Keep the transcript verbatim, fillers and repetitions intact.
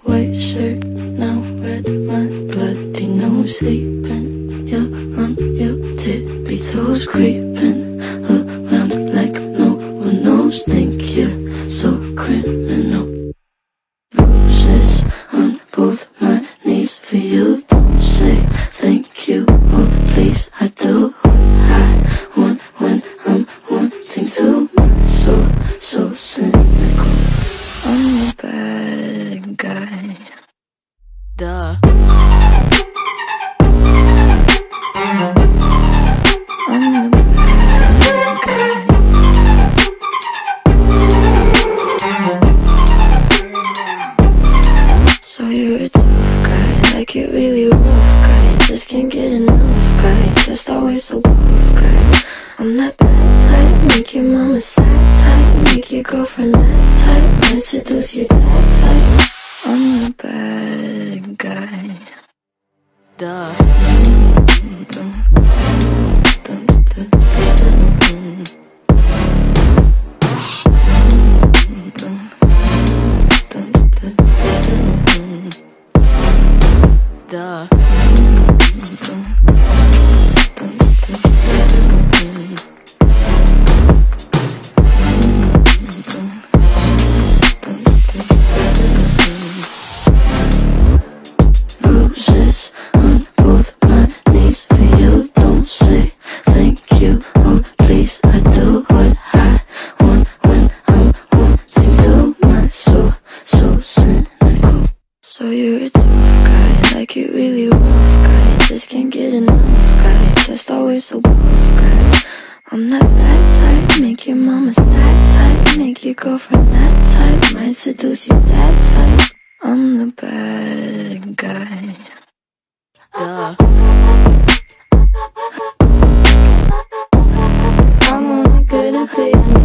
white shirt, now red, my bloody nose sleeping. You're on your tippy toes, creeping around like no one knows. Think you're so criminal. Bruises on both my knees for you. Don't say thank you or please. I do what I want when I'm wanting to. So, so cynical. I'm a bad guy. Duh. I'm a bad guy. So you're a tough guy, like you're really rough guy. Just can't get enough guy, just always so buff guy. I'm that bad type, make your mama sad type, make your girlfriend mad type, might seduce your dad type. I'm the bad guy. Duh. Duh. Bruises on both my knees for you. Don't say thank you or please. I do what I want when I'm wanting to. My soul so cynical. So you're a tough guy, like you really rough guy. Just can't get enough guy, just always so buff guy. I'm that bad type, make your mama sad type, make your girlfriend that type, might seduce your dad type. I'm the bad guy. Duh. I'm only good at playing.